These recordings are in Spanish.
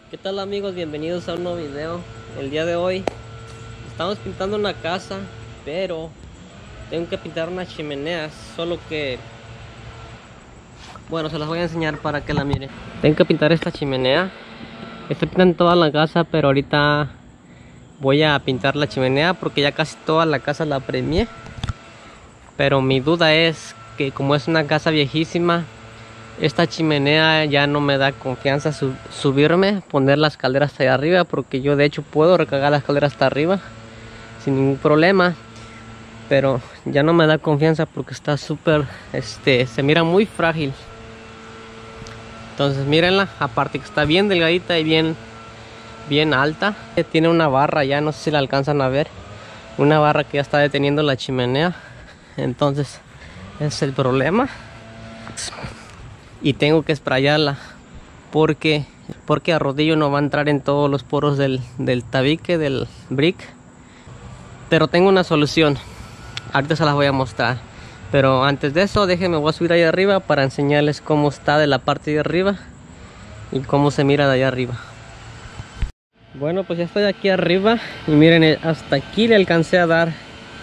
¿Qué tal amigos? Bienvenidos a un nuevo video. El día de hoy estamos pintando una casa, pero tengo que pintar unas chimeneas, solo que bueno, se las voy a enseñar para que la miren. Tengo que pintar esta chimenea. Estoy pintando toda la casa, pero ahorita voy a pintar la chimenea porque ya casi toda la casa la premié. Pero mi duda es que como es una casa viejísima, esta chimenea ya no me da confianza subirme, poner la escalera hasta allá arriba, porque yo de hecho puedo recargar la escalera hasta arriba sin ningún problema, pero ya no me da confianza porque está súper, se mira muy frágil. Entonces mírenla, aparte que está bien delgadita y bien alta. Tiene una barra ya, no sé si la alcanzan a ver, una barra que ya está deteniendo la chimenea. Entonces ese es el problema. Y tengo que sprayarla porque a rodillo no va a entrar en todos los poros del tabique, del brick. Pero tengo una solución, ahorita se las voy a mostrar. Pero antes de eso, déjenme, voy a subir ahí arriba para enseñarles cómo está de la parte de arriba y cómo se mira de allá arriba. Bueno, pues ya estoy aquí arriba y miren, hasta aquí le alcancé a dar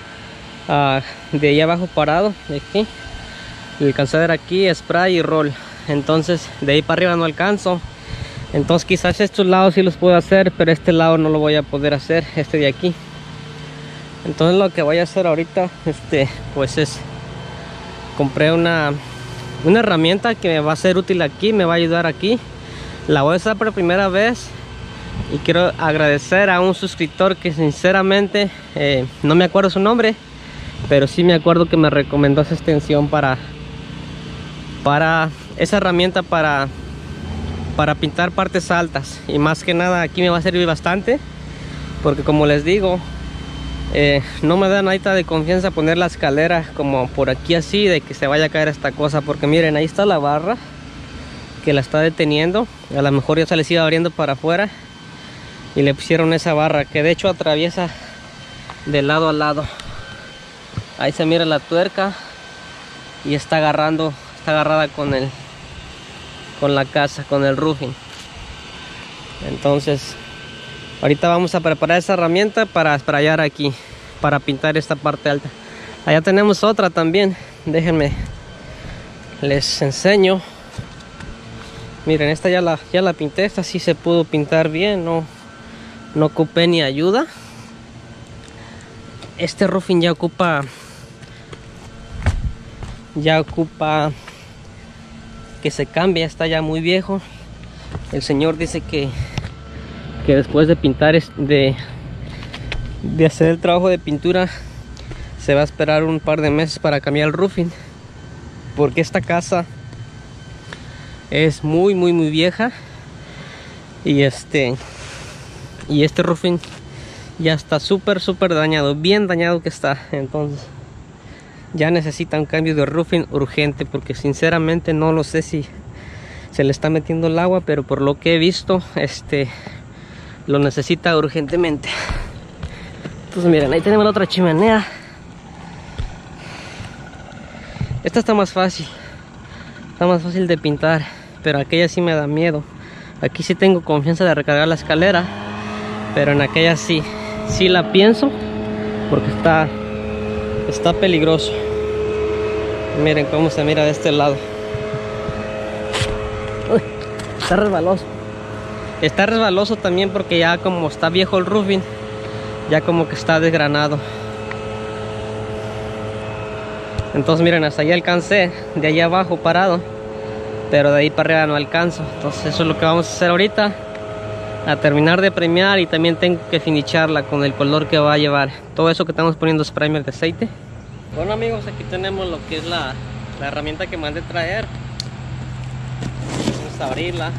de ahí abajo parado, de aquí le alcancé a dar aquí spray y roll. Entonces de ahí para arriba no alcanzo. Entonces quizás estos lados sí los puedo hacer, pero este lado no lo voy a poder hacer, este de aquí. Entonces lo que voy a hacer ahorita, pues es compré una herramienta que me va a ser útil aquí, me va a ayudar aquí. La voy a usar por primera vez y quiero agradecer a un suscriptor que sinceramente no me acuerdo su nombre, pero sí me acuerdo que me recomendó esa extensión para esa herramienta para pintar partes altas. Y más que nada aquí me va a servir bastante, porque como les digo, no me da nada de confianza poner la escalera como por aquí así, de que se vaya a caer esta cosa, porque miren, ahí está la barra que la está deteniendo. A lo mejor ya se les iba abriendo para afuera y le pusieron esa barra que de hecho atraviesa de lado a lado. Ahí se mira la tuerca y está agarrada con la casa, con el roofing. Entonces ahorita vamos a preparar esa herramienta para sprayar aquí, para pintar esta parte alta. Allá tenemos otra también, déjenme les enseño. Miren, esta ya la pinté, esta sí se pudo pintar bien, no ocupé ni ayuda. Este roofing ya ocupa que se cambie, está ya muy viejo. El señor dice que después de pintar, de hacer el trabajo de pintura, se va a esperar un par de meses para cambiar el roofing, porque esta casa es muy vieja y este roofing ya está súper dañado, bien dañado que está. Entonces ya necesita un cambio de roofing urgente, porque sinceramente no lo sé si se le está metiendo el agua, pero por lo que he visto lo necesita urgentemente. Entonces miren, ahí tenemos la otra chimenea. Esta está más fácil de pintar, pero aquella sí me da miedo. Aquí sí tengo confianza de recargar la escalera, pero en aquella sí la pienso, porque está peligroso. Miren cómo se mira de este lado. Uy, está resbaloso también, porque ya como está viejo el roofing, ya como que está desgranado. Entonces miren, hasta allá alcancé, de allá abajo parado, pero de ahí para arriba no alcanzo. Entonces eso es lo que vamos a hacer ahorita, a terminar de premiar, y también tengo que finicharla con el color que va a llevar. Todo eso que estamos poniendo es primer de aceite. Bueno amigos, aquí tenemos lo que es la herramienta que mandé traer. Vamos a abrirla.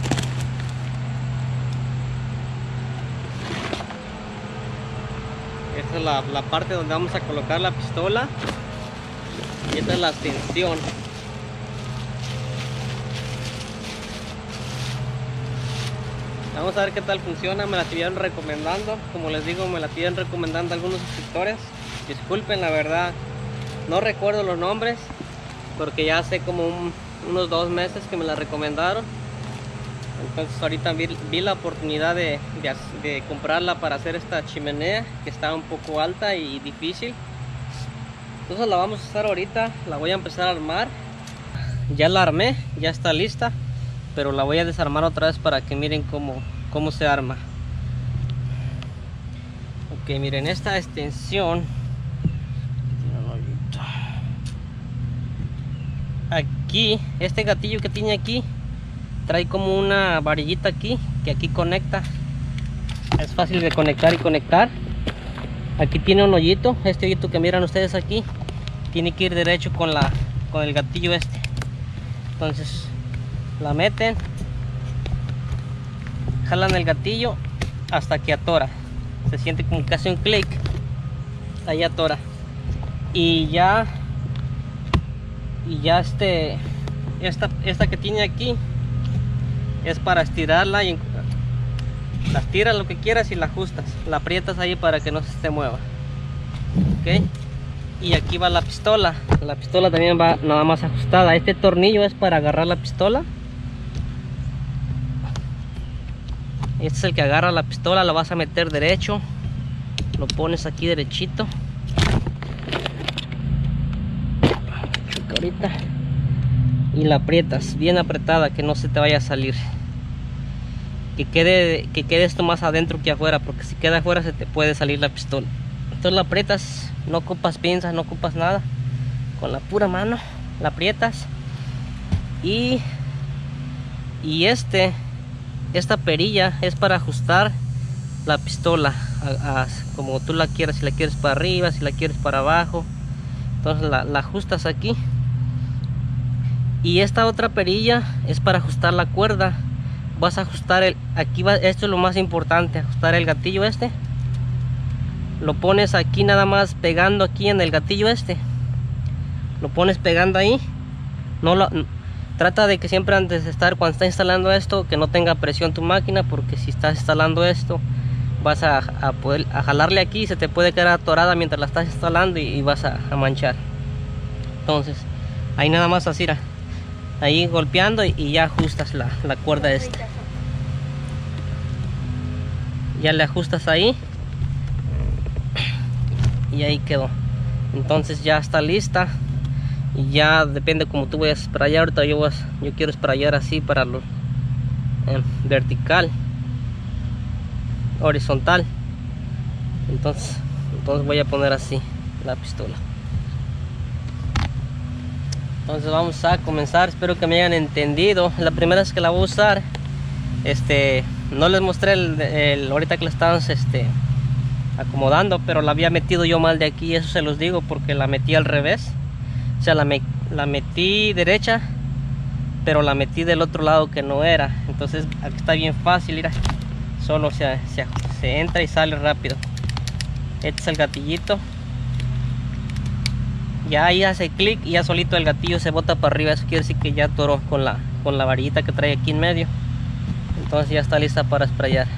Esta es la parte donde vamos a colocar la pistola, y esta es la extensión. Vamos a ver qué tal funciona. Me la estuvieron recomendando, como les digo, me la estuvieron recomendando algunos suscriptores. Disculpen, la verdad no recuerdo los nombres, porque ya hace como unos 2 meses que me la recomendaron. Entonces ahorita vi la oportunidad de comprarla para hacer esta chimenea que está un poco alta y difícil. Entonces la vamos a usar ahorita, la voy a empezar a armar. Ya la armé, ya está lista, pero la voy a desarmar otra vez para que miren cómo se arma. Ok, miren esta extensión. Aquí, este gatillo que tiene aquí trae como una varillita aquí, que aquí conecta. Es fácil de conectar y conectar. Aquí tiene un hoyito, este hoyito que miran ustedes aquí tiene que ir derecho con el gatillo este. Entonces la meten, jalan el gatillo hasta que atora. Se siente como que hace un clic, ahí atora. Y ya esta que tiene aquí es para estirarla, y la estiras lo que quieras y la ajustas, la aprietas ahí para que no se mueva. Ok, y aquí va la pistola también va nada más ajustada. Este tornillo es para agarrar la pistola. Este es el que agarra la pistola, la vas a meter derecho, lo pones aquí derechito. Ahorita, y la aprietas bien apretada, que no se te vaya a salir, que quede esto más adentro que afuera, porque si queda afuera se te puede salir la pistola. Entonces la aprietas, no ocupas pinzas, no ocupas nada, con la pura mano la aprietas. Y esta perilla es para ajustar la pistola como tú la quieras, si la quieres para arriba, si la quieres para abajo. Entonces la ajustas aquí. Y esta otra perilla es para ajustar la cuerda. Vas a ajustar esto es lo más importante, ajustar el gatillo este. Lo pones aquí nada más pegando aquí en el gatillo este. Lo pones pegando ahí. Trata de que siempre antes de cuando estás instalando esto, que no tenga presión tu máquina, porque si estás instalando esto vas a jalarle aquí y se te puede quedar atorada mientras la estás instalando y vas a manchar. Entonces ahí nada más así, ahí golpeando y ya ajustas la cuerda esta. Ya le ajustas ahí y ahí quedó. Entonces ya está lista. Y ya depende como tú vayas a sprayar. Ahorita yo quiero sprayar así para lo vertical, horizontal. Entonces voy a poner así la pistola. Entonces vamos a comenzar. Espero que me hayan entendido. La primera vez que la voy a usar, no les mostré ahorita que la estábamos acomodando, pero la había metido yo mal de aquí. Eso se los digo porque la metí al revés. O sea, la metí derecha, pero la metí del otro lado que no era. Entonces aquí está bien fácil, mira. Solo se entra y sale rápido. Este es el gatillito. Ya ahí hace clic y ya solito el gatillo se bota para arriba. Eso quiere decir que ya atoró con la varillita que trae aquí en medio. Entonces ya está lista para sprayar.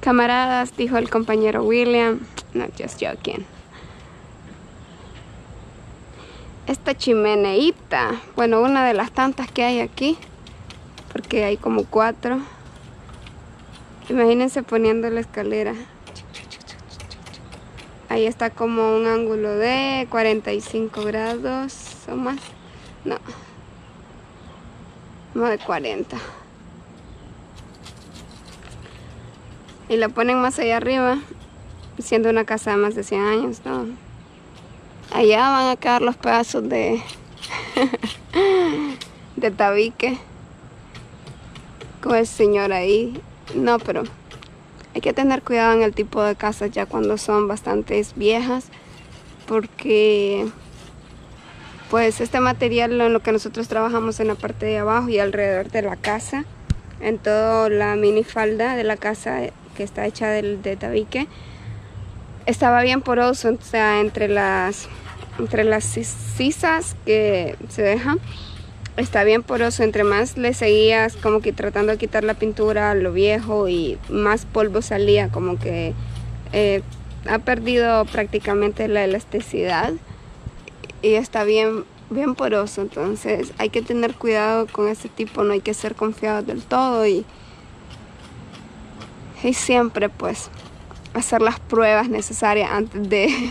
Camaradas, dijo el compañero William. No, just joking. Esta chimeneita, bueno, una de las tantas que hay aquí, porque hay como 4. Imagínense poniendo la escalera. Ahí está como un ángulo de 45 grados o más. No, más de 40. Y la ponen más allá arriba, siendo una casa de más de 100 años, ¿no? Allá van a quedar los pedazos de de tabique con el señor ahí. No, pero hay que tener cuidado en el tipo de casas ya cuando son bastante viejas, porque pues este material en lo que nosotros trabajamos en la parte de abajo y alrededor de la casa, en toda la minifalda de la casa que está hecha de tabique, estaba bien poroso, o sea, entre las sisas que se dejan, está bien poroso. Entre más le seguías como que tratando de quitar la pintura a lo viejo, y más polvo salía, como que ha perdido prácticamente la elasticidad y está bien poroso. Entonces hay que tener cuidado con ese tipo, no hay que ser confiados del todo, y siempre pues hacer las pruebas necesarias antes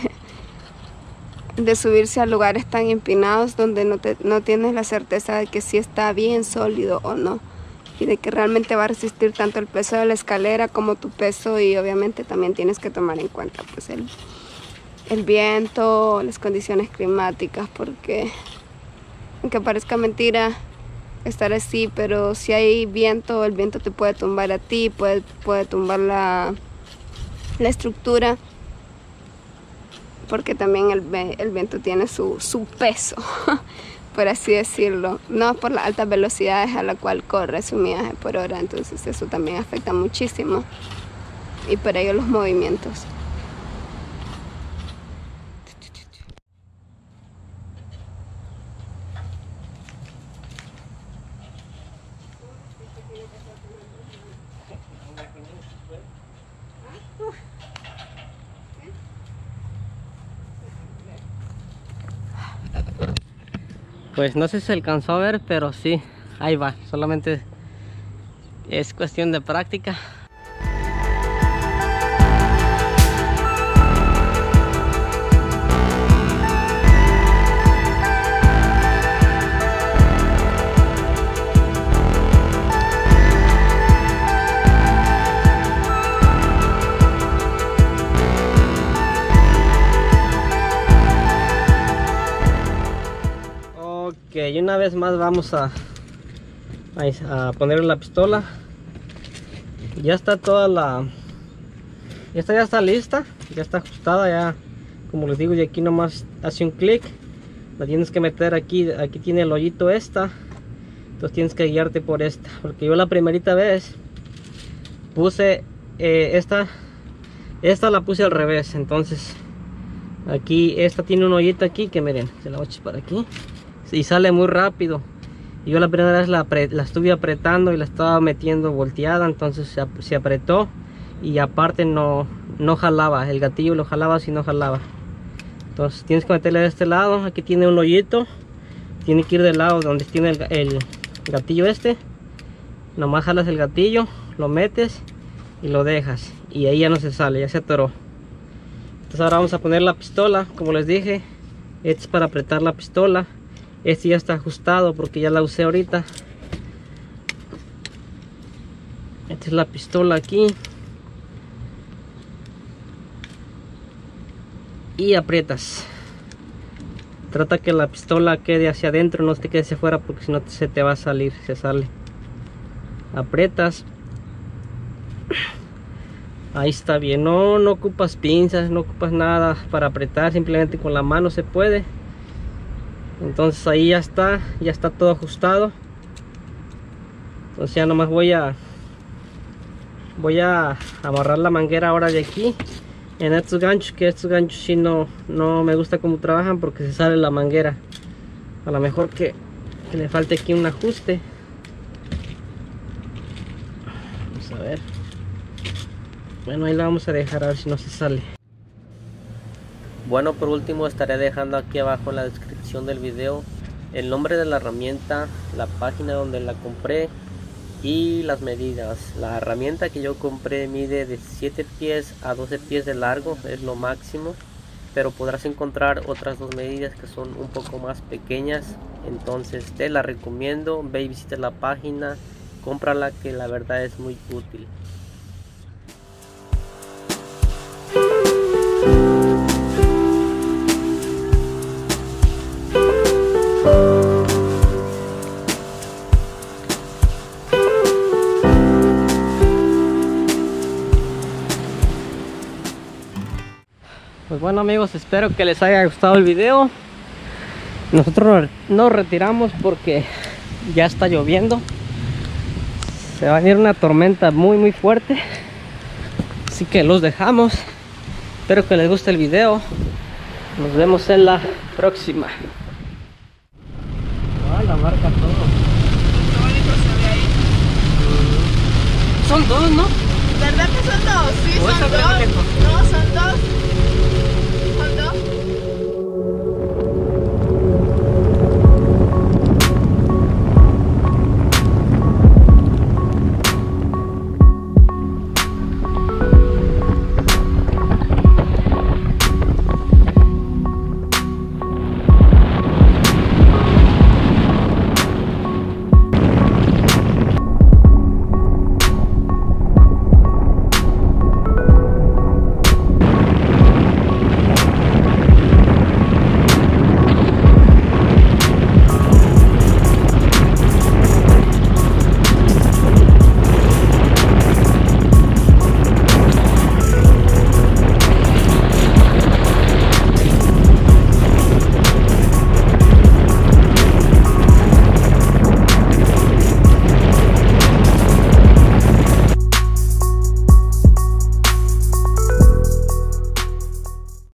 de subirse a lugares tan empinados donde no tienes la certeza de que sí está bien sólido o no, y de que realmente va a resistir tanto el peso de la escalera como tu peso. Y obviamente también tienes que tomar en cuenta pues el viento, las condiciones climáticas, porque aunque parezca mentira estar así, pero si hay viento, el viento te puede tumbar a ti, puede tumbar la estructura, porque también el viento tiene su peso, por así decirlo, no por las altas velocidades a la cual corre su millaje por hora. Entonces eso también afecta muchísimo, y por ello los movimientos. Pues no sé si se alcanzó a ver, pero sí, ahí va. Solamente es cuestión de práctica. Ok, y una vez más vamos a ponerle la pistola. Ya está toda esta ya está lista, ya está ajustada, ya como les digo, y aquí nomás hace un clic, la tienes que meter aquí tiene el hoyito entonces tienes que guiarte por esta, porque yo la primerita vez puse esta la puse al revés. Entonces aquí esta tiene un hoyito aquí que miren, se la voy a echar para aquí y sale muy rápido. Y yo la primera vez la estuve apretando y la estaba metiendo volteada, entonces se apretó, y aparte no jalaba, el gatillo lo jalaba si no jalaba. Entonces tienes que meterle de este lado, aquí tiene un hoyito, tiene que ir del lado donde tiene el gatillo nomás jalas el gatillo, lo metes y lo dejas, y ahí ya no se sale, ya se atoró. Entonces ahora vamos a poner la pistola, como les dije, este es para apretar la pistola. Este ya está ajustado porque ya la usé ahorita. Esta es la pistola aquí. Y aprietas. Trata que la pistola quede hacia adentro, no te quede hacia afuera, porque si no se te va a salir, se sale. Aprietas. Ahí está bien, no ocupas pinzas, no ocupas nada para apretar, simplemente con la mano se puede. Entonces ahí ya está todo ajustado. Entonces ya nomás voy a amarrar la manguera ahora de aquí en estos ganchos, que estos ganchos sí no me gusta cómo trabajan, porque se sale la manguera. A lo mejor que le falte aquí un ajuste. Vamos a ver. Bueno, ahí la vamos a dejar a ver si no se sale. Bueno, por último estaré dejando aquí abajo en la descripción del video el nombre de la herramienta, la página donde la compré y las medidas. La herramienta que yo compré mide de 7 pies a 12 pies de largo, es lo máximo, pero podrás encontrar otras dos medidas que son un poco más pequeñas. Entonces te la recomiendo, ve y visita la página, cómprala, que la verdad es muy útil. Pues bueno amigos, espero que les haya gustado el video. Nosotros nos retiramos porque ya está lloviendo. Se va a venir una tormenta muy fuerte. Así que los dejamos. Espero que les guste el video. Nos vemos en la próxima. Ah, la marca todo. Son dos, ¿no?